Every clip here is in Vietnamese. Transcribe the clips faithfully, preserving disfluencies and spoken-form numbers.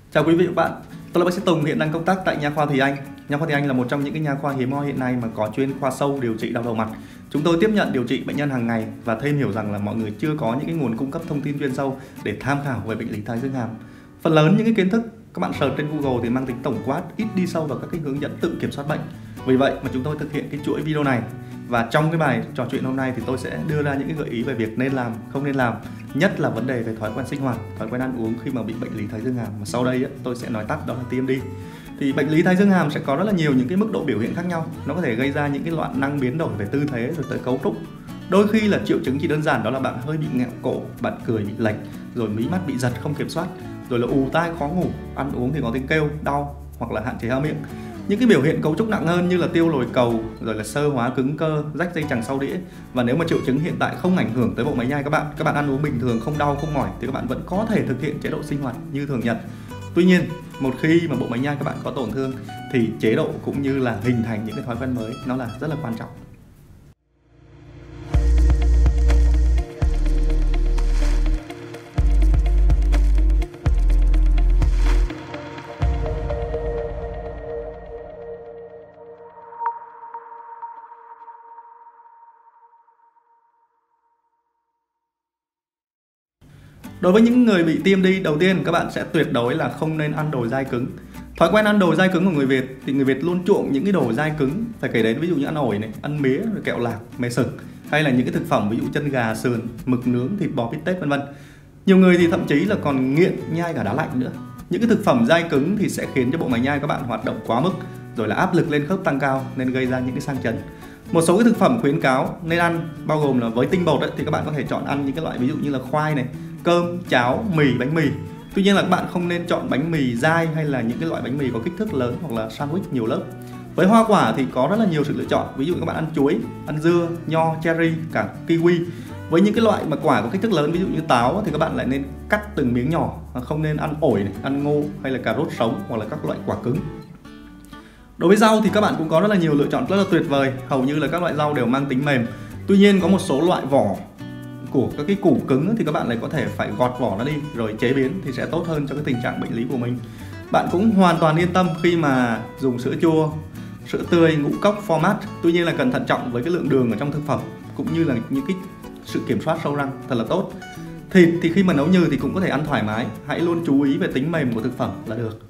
Chào quý vị và các bạn, tôi là bác sĩ Tùng, hiện đang công tác tại Nha khoa Thùy Anh. Nha khoa Thùy Anh là một trong những cái nha khoa hiếm hoi hiện nay mà có chuyên khoa sâu điều trị đau đầu mặt. Chúng tôi tiếp nhận điều trị bệnh nhân hàng ngày và thêm hiểu rằng là mọi người chưa có những cái nguồn cung cấp thông tin chuyên sâu để tham khảo về bệnh lý thái dương hàm. Phần lớn những cái kiến thức các bạn search trên Google thì mang tính tổng quát, ít đi sâu vào các cái hướng dẫn tự kiểm soát bệnh. Vì vậy mà chúng tôi thực hiện cái chuỗi video này. Và trong cái bài trò chuyện hôm nay thì tôi sẽ đưa ra những cái gợi ý về việc nên làm, không nên làm, nhất là vấn đề về thói quen sinh hoạt, thói quen ăn uống khi mà bị bệnh lý thái dương hàm. Mà sau đây tôi sẽ nói tắt đó là tê em đê. Thì bệnh lý thái dương hàm sẽ có rất là nhiều những cái mức độ biểu hiện khác nhau. Nó có thể gây ra những cái loạn năng biến đổi về tư thế rồi tới cấu trúc. Đôi khi là triệu chứng chỉ đơn giản đó là bạn hơi bị nghẹo cổ, bạn cười bị lệch, rồi mí mắt bị giật không kiểm soát, rồi là ù tai khó ngủ, ăn uống thì có tiếng kêu, đau hoặc là hạn chế há miệng. Những cái biểu hiện cấu trúc nặng hơn như là tiêu lồi cầu, rồi là xơ hóa cứng cơ, rách dây chằng sau đĩa. Và nếu mà triệu chứng hiện tại không ảnh hưởng tới bộ máy nhai các bạn, các bạn ăn uống bình thường, không đau, không mỏi thì các bạn vẫn có thể thực hiện chế độ sinh hoạt như thường nhật. Tuy nhiên, một khi mà bộ máy nhai các bạn có tổn thương thì chế độ cũng như là hình thành những cái thói quen mới nó là rất là quan trọng. Đối với những người bị tê em đê, đầu tiên các bạn sẽ tuyệt đối là không nên ăn đồ dai cứng. Thói quen ăn đồ dai cứng của người Việt thì người Việt luôn chuộng những cái đồ dai cứng, phải kể đến ví dụ như ăn ổi này, ăn mía, rồi kẹo lạc, mè sừng, hay là những cái thực phẩm ví dụ chân gà, sườn, mực nướng, thịt bò, bít tết vân vân. Nhiều người thì thậm chí là còn nghiện nhai cả đá lạnh nữa. Những cái thực phẩm dai cứng thì sẽ khiến cho bộ máy nhai các bạn hoạt động quá mức, rồi là áp lực lên khớp tăng cao nên gây ra những cái sang chấn. Một số cái thực phẩm khuyến cáo nên ăn bao gồm là với tinh bột ấy, thì các bạn có thể chọn ăn những cái loại ví dụ như là khoai này, cơm, cháo, mì, bánh mì. Tuy nhiên là các bạn không nên chọn bánh mì dai hay là những cái loại bánh mì có kích thước lớn hoặc là sandwich nhiều lớp. Với hoa quả thì có rất là nhiều sự lựa chọn. Ví dụ các bạn ăn chuối, ăn dưa, nho, cherry, cả kiwi. Với những cái loại mà quả có kích thước lớn ví dụ như táo thì các bạn lại nên cắt từng miếng nhỏ, không nên ăn ổi này, ăn ngô hay là cà rốt sống hoặc là các loại quả cứng. Đối với rau thì các bạn cũng có rất là nhiều lựa chọn rất là tuyệt vời. Hầu như là các loại rau đều mang tính mềm. Tuy nhiên có một số loại vỏ của các cái củ cứng thì các bạn lại có thể phải gọt vỏ nó đi rồi chế biến thì sẽ tốt hơn cho cái tình trạng bệnh lý của mình. Bạn cũng hoàn toàn yên tâm khi mà dùng sữa chua, sữa tươi, ngũ cốc, format. Tuy nhiên là cần thận trọng với cái lượng đường ở trong thực phẩm cũng như là những cái sự kiểm soát sâu răng thật là tốt. Thịt thì khi mà nấu nhừ thì cũng có thể ăn thoải mái. Hãy luôn chú ý về tính mềm của thực phẩm là được.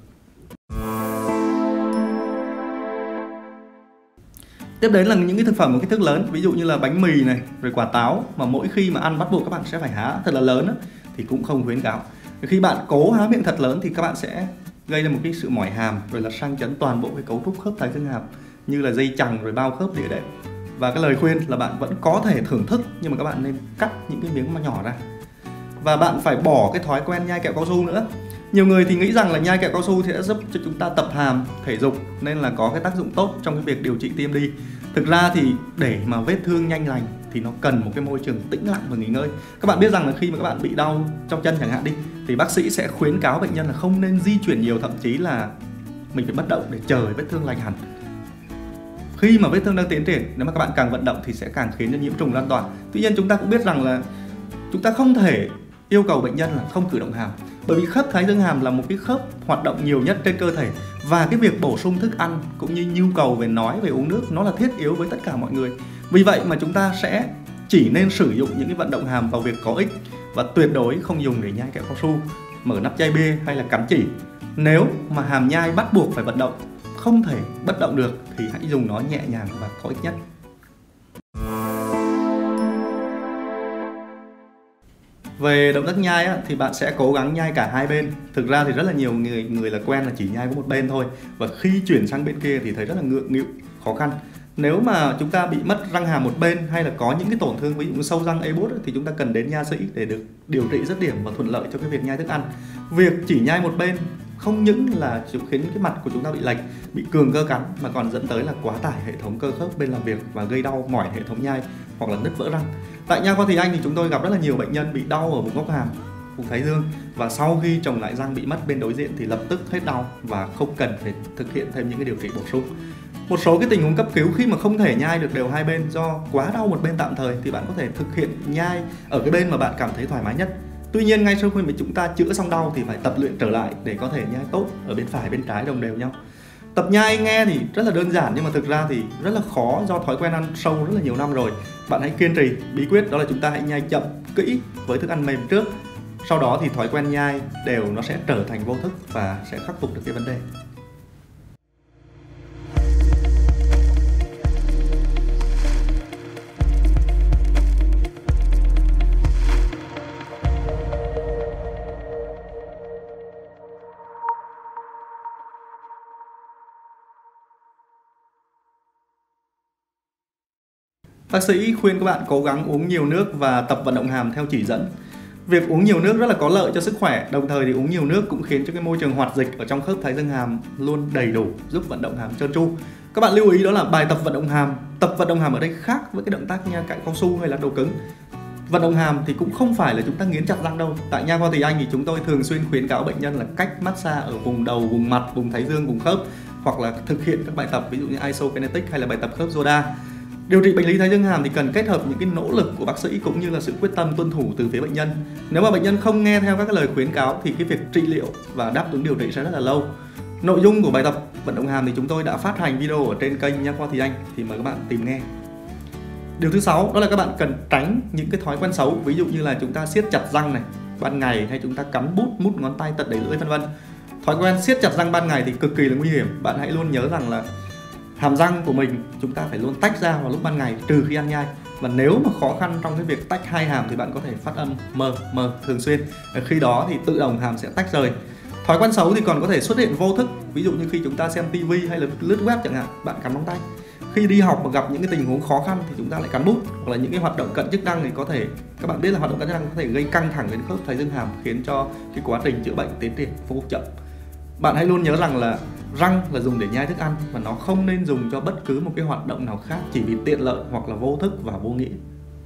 Tiếp đến là những cái thực phẩm có kích thước lớn, ví dụ như là bánh mì này, rồi quả táo mà mỗi khi mà ăn bắt buộc các bạn sẽ phải há thật là lớn á, thì cũng không khuyến cáo. Khi bạn cố há miệng thật lớn thì các bạn sẽ gây ra một cái sự mỏi hàm, rồi là sang chấn toàn bộ cái cấu trúc khớp thái dương hàm như là dây chằng rồi bao khớp đĩa đệm. Và cái lời khuyên là bạn vẫn có thể thưởng thức nhưng mà các bạn nên cắt những cái miếng mà nhỏ ra. Và bạn phải bỏ cái thói quen nhai kẹo cao su nữa. Nhiều người thì nghĩ rằng là nhai kẹo cao su thì sẽ giúp cho chúng ta tập hàm, thể dục nên là có cái tác dụng tốt trong cái việc điều trị tê em đê. Thực ra thì để mà vết thương nhanh lành thì nó cần một cái môi trường tĩnh lặng và nghỉ ngơi. Các bạn biết rằng là khi mà các bạn bị đau trong chân chẳng hạn đi thì bác sĩ sẽ khuyến cáo bệnh nhân là không nên di chuyển nhiều, thậm chí là mình phải bất động để chờ vết thương lành hẳn. Khi mà vết thương đang tiến triển, nếu mà các bạn càng vận động thì sẽ càng khiến cho nhiễm trùng lan tỏa. Tuy nhiên chúng ta cũng biết rằng là chúng ta không thể yêu cầu bệnh nhân là không cử động hàm, bởi vì khớp thái dương hàm là một cái khớp hoạt động nhiều nhất trên cơ thể và cái việc bổ sung thức ăn cũng như nhu cầu về nói, về uống nước nó là thiết yếu với tất cả mọi người. Vì vậy mà chúng ta sẽ chỉ nên sử dụng những cái vận động hàm vào việc có ích và tuyệt đối không dùng để nhai kẹo cao su, mở nắp chai bia hay là cắn chỉ. Nếu mà hàm nhai bắt buộc phải vận động, không thể bất động được thì hãy dùng nó nhẹ nhàng và có ích nhất. Về động tác nhai á, thì bạn sẽ cố gắng nhai cả hai bên. Thực ra thì rất là nhiều người người là quen là chỉ nhai có một bên thôi, và khi chuyển sang bên kia thì thấy rất là ngượng nghịu, khó khăn. Nếu mà chúng ta bị mất răng hàm một bên hay là có những cái tổn thương ví dụ như sâu răng ê bút thì chúng ta cần đến nha sĩ để được điều trị dứt điểm và thuận lợi cho cái việc nhai thức ăn. Việc chỉ nhai một bên không những là khiến cái mặt của chúng ta bị lệch, bị cường cơ cắn mà còn dẫn tới là quá tải hệ thống cơ khớp bên làm việc và gây đau mỏi hệ thống nhai hoặc là nứt vỡ răng. Tại Nha khoa Thùy Anh thì chúng tôi gặp rất là nhiều bệnh nhân bị đau ở vùng gốc hàm, vùng thái dương, và sau khi trồng lại răng bị mất bên đối diện thì lập tức hết đau và không cần phải thực hiện thêm những cái điều trị bổ sung. Một số cái tình huống cấp cứu khi mà không thể nhai được đều hai bên do quá đau một bên tạm thời thì bạn có thể thực hiện nhai ở cái bên mà bạn cảm thấy thoải mái nhất. Tuy nhiên ngay sau khi mà chúng ta chữa xong đau thì phải tập luyện trở lại để có thể nhai tốt ở bên phải bên trái đồng đều nhau. Tập nhai nghe thì rất là đơn giản nhưng mà thực ra thì rất là khó do thói quen ăn sâu rất là nhiều năm rồi. Bạn hãy kiên trì. Bí quyết đó là chúng ta hãy nhai chậm, kỹ với thức ăn mềm trước. Sau đó thì thói quen nhai đều nó sẽ trở thành vô thức và sẽ khắc phục được cái vấn đề. Bác sĩ khuyên các bạn cố gắng uống nhiều nước và tập vận động hàm theo chỉ dẫn. Việc uống nhiều nước rất là có lợi cho sức khỏe, đồng thời thì uống nhiều nước cũng khiến cho cái môi trường hoạt dịch ở trong khớp thái dương hàm luôn đầy đủ, giúp vận động hàm trơn tru. Các bạn lưu ý đó là bài tập vận động hàm. Tập vận động hàm ở đây khác với cái động tác nha cạy cao su hay là đầu cứng. Vận động hàm thì cũng không phải là chúng ta nghiến chặt răng đâu. Tại Nha Khoa Thùy Anh thì chúng tôi thường xuyên khuyến cáo bệnh nhân là cách massage ở vùng đầu, vùng mặt, vùng thái dương, vùng khớp, hoặc là thực hiện các bài tập ví dụ như isokinetic hay là bài tập khớp Yoda. Điều trị bệnh lý thái dương hàm thì cần kết hợp những cái nỗ lực của bác sĩ cũng như là sự quyết tâm tuân thủ từ phía bệnh nhân. Nếu mà bệnh nhân không nghe theo các cái lời khuyến cáo thì cái việc trị liệu và đáp ứng điều trị sẽ rất là lâu. Nội dung của bài tập vận động hàm thì chúng tôi đã phát hành video ở trên kênh Nha Khoa Thùy Anh thì mời các bạn tìm nghe. Điều thứ sáu đó là các bạn cần tránh những cái thói quen xấu, ví dụ như là chúng ta siết chặt răng này ban ngày, hay chúng ta cắn bút, mút ngón tay tận đầy lưỡi vân vân. Thói quen siết chặt răng ban ngày thì cực kỳ là nguy hiểm. Bạn hãy luôn nhớ rằng là hàm răng của mình chúng ta phải luôn tách ra vào lúc ban ngày trừ khi ăn nhai. Và nếu mà khó khăn trong cái việc tách hai hàm thì bạn có thể phát âm mờ mờ thường xuyên. Khi đó thì tự động hàm sẽ tách rời. Thói quen xấu thì còn có thể xuất hiện vô thức, ví dụ như khi chúng ta xem tivi hay là lướt web chẳng hạn, bạn cắn móng tay. Khi đi học mà gặp những cái tình huống khó khăn thì chúng ta lại cắn bút, hoặc là những cái hoạt động cận chức năng thì có thể, các bạn biết là hoạt động cận chức năng có thể gây căng thẳng đến khớp thái dương hàm, khiến cho cái quá trình chữa bệnh tiến triển vô cùng chậm. Bạn hãy luôn nhớ rằng là răng là dùng để nhai thức ăn và nó không nên dùng cho bất cứ một cái hoạt động nào khác chỉ vì tiện lợi hoặc là vô thức và vô nghĩa.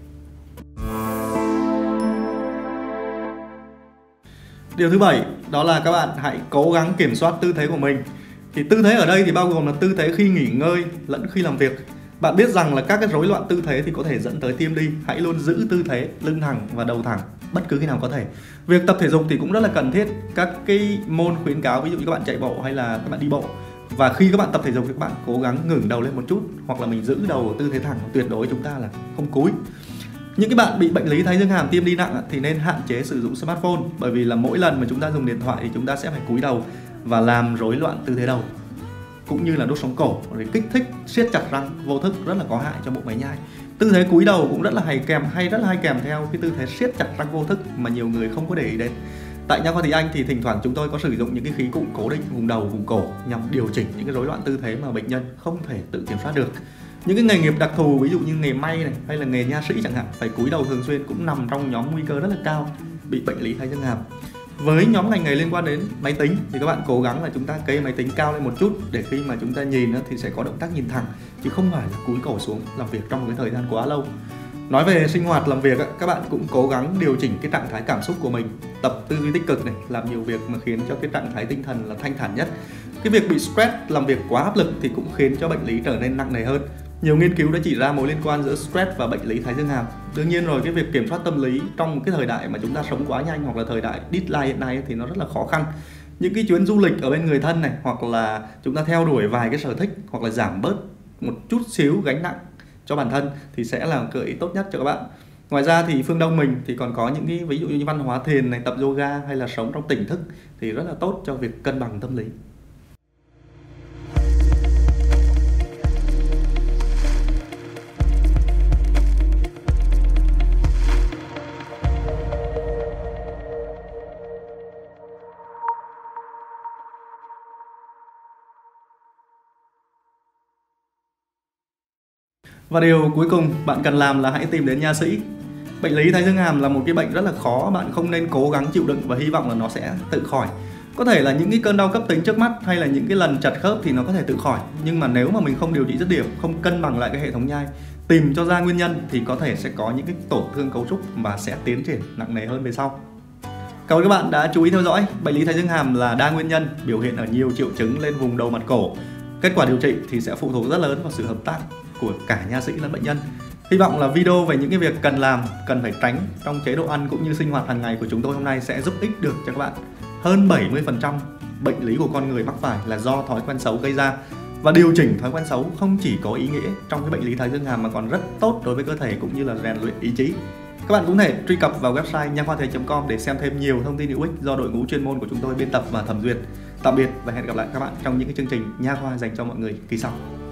Điều thứ bảy đó là các bạn hãy cố gắng kiểm soát tư thế của mình. Thì tư thế ở đây thì bao gồm là tư thế khi nghỉ ngơi lẫn khi làm việc. Bạn biết rằng là các cái rối loạn tư thế thì có thể dẫn tới tê em đê. Hãy luôn giữ tư thế lưng thẳng và đầu thẳng bất cứ khi nào có thể. Việc tập thể dục thì cũng rất là cần thiết. Các cái môn khuyến cáo ví dụ như các bạn chạy bộ hay là các bạn đi bộ, và khi các bạn tập thể dục thì các bạn cố gắng ngẩng đầu lên một chút, hoặc là mình giữ đầu ở tư thế thẳng. Tuyệt đối chúng ta là không cúi. Những cái bạn bị bệnh lý thái dương hàm tê em đê nặng thì nên hạn chế sử dụng smartphone, bởi vì là mỗi lần mà chúng ta dùng điện thoại thì chúng ta sẽ phải cúi đầu và làm rối loạn tư thế đầu, cũng như là đốt sống cổ, để kích thích siết chặt răng vô thức, rất là có hại cho bộ máy nhai. Tư thế cúi đầu cũng rất là hay kèm hay rất là hay kèm theo cái tư thế siết chặt răng vô thức mà nhiều người không có để ý đến. Tại Nha Khoa Thùy Anh thì thỉnh thoảng chúng tôi có sử dụng những cái khí cụ cố định vùng đầu, vùng cổ nhằm điều chỉnh những cái rối loạn tư thế mà bệnh nhân không thể tự kiểm soát được. Những cái nghề nghiệp đặc thù ví dụ như nghề may này hay là nghề nha sĩ chẳng hạn, phải cúi đầu thường xuyên cũng nằm trong nhóm nguy cơ rất là cao bị bệnh lý thái dương hàm. Với nhóm ngành nghề liên quan đến máy tính thì các bạn cố gắng là chúng ta kê máy tính cao lên một chút, để khi mà chúng ta nhìn thì sẽ có động tác nhìn thẳng, chứ không phải là cúi cổ xuống làm việc trong một cái thời gian quá lâu. Nói về sinh hoạt làm việc, các bạn cũng cố gắng điều chỉnh cái trạng thái cảm xúc của mình, tập tư duy tích cực này, làm nhiều việc mà khiến cho cái trạng thái tinh thần là thanh thản nhất. Cái việc bị stress, làm việc quá áp lực thì cũng khiến cho bệnh lý trở nên nặng nề hơn. Nhiều nghiên cứu đã chỉ ra mối liên quan giữa stress và bệnh lý thái dương hàm. Đương nhiên rồi, cái việc kiểm soát tâm lý trong cái thời đại mà chúng ta sống quá nhanh, hoặc là thời đại deadline hiện nay thì nó rất là khó khăn. Những cái chuyến du lịch ở bên người thân này, hoặc là chúng ta theo đuổi vài cái sở thích, hoặc là giảm bớt một chút xíu gánh nặng cho bản thân thì sẽ là gợi ý tốt nhất cho các bạn. Ngoài ra thì phương Đông mình thì còn có những cái ví dụ như văn hóa thiền này, tập yoga hay là sống trong tỉnh thức thì rất là tốt cho việc cân bằng tâm lý. Và điều cuối cùng bạn cần làm là hãy tìm đến nha sĩ. Bệnh lý thái dương hàm là một cái bệnh rất là khó, bạn không nên cố gắng chịu đựng và hy vọng là nó sẽ tự khỏi. Có thể là những cái cơn đau cấp tính trước mắt hay là những cái lần chật khớp thì nó có thể tự khỏi, nhưng mà nếu mà mình không điều trị dứt điểm, không cân bằng lại cái hệ thống nhai, tìm cho ra nguyên nhân thì có thể sẽ có những cái tổn thương cấu trúc và sẽ tiến triển nặng nề hơn về sau. Cảm ơn các bạn đã chú ý theo dõi. Bệnh lý thái dương hàm là đa nguyên nhân, biểu hiện ở nhiều triệu chứng lên vùng đầu mặt cổ. Kết quả điều trị thì sẽ phụ thuộc rất lớn vào sự hợp tác của cả nha sĩ lẫn bệnh nhân. Hy vọng là video về những cái việc cần làm, cần phải tránh trong chế độ ăn cũng như sinh hoạt hàng ngày của chúng tôi hôm nay sẽ giúp ích được cho các bạn. Hơn bảy mươi phần trăm bệnh lý của con người mắc phải là do thói quen xấu gây ra. Và điều chỉnh thói quen xấu không chỉ có ý nghĩa trong cái bệnh lý thái dương hàm mà còn rất tốt đối với cơ thể cũng như là rèn luyện ý chí. Các bạn cũng thể truy cập vào website nha khoa thể chấm com để xem thêm nhiều thông tin hữu ích do đội ngũ chuyên môn của chúng tôi biên tập và thẩm duyệt. Tạm biệt và hẹn gặp lại các bạn trong những cái chương trình nha khoa dành cho mọi người kỳ sau.